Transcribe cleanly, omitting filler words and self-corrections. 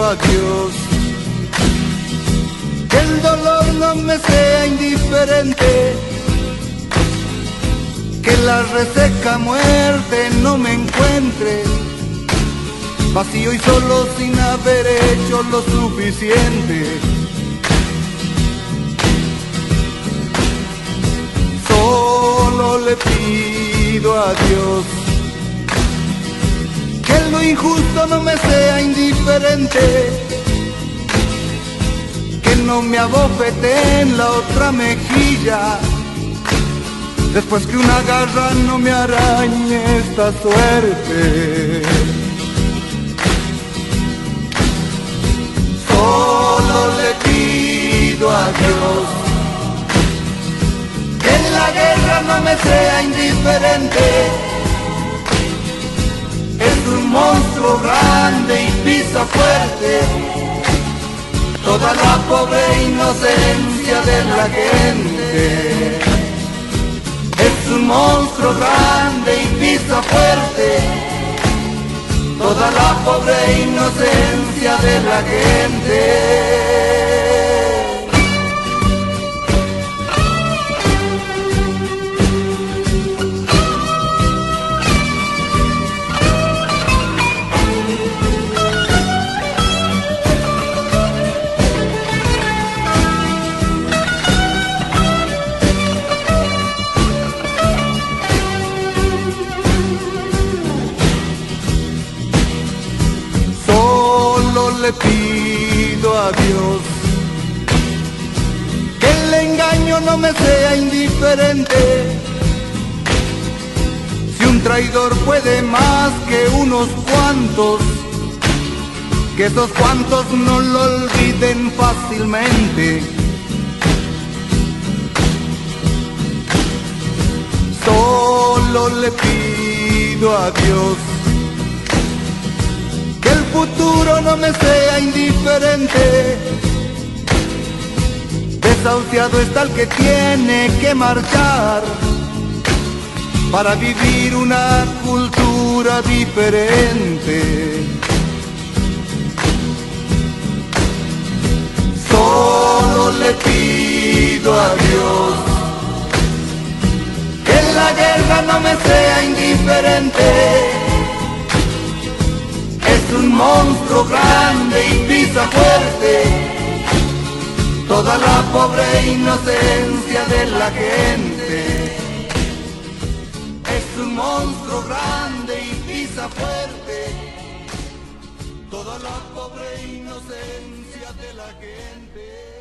a Dios que el dolor no me sea indiferente, que la reseca muerte no me encuentre vacío y solo sin haber hecho lo suficiente. Solo le pido a Dios que lo injusto no me sea indiferente, que no me abofete en la otra mejilla, después que una garra no me arañe esta suerte. Solo le pido a Dios que en la guerra no me sea indiferente. Es un monstruo grande y pisa fuerte toda la pobre inocencia de la gente. Es un monstruo grande y pisa fuerte toda la pobre inocencia de la gente. Le pido a Dios que el engaño no me sea indiferente. Si un traidor puede más que unos cuantos, que esos cuantos no lo olviden fácilmente. Solo le pido a Dios que el futuro no me sea indiferente. Desahuciado está el que tiene que marchar para vivir una cultura diferente. Solo le pido a Dios que en la guerra no me sea indiferente. Es un monstruo grande y pisa fuerte toda la pobre inocencia de la gente. Es un monstruo grande y pisa fuerte toda la pobre inocencia de la gente.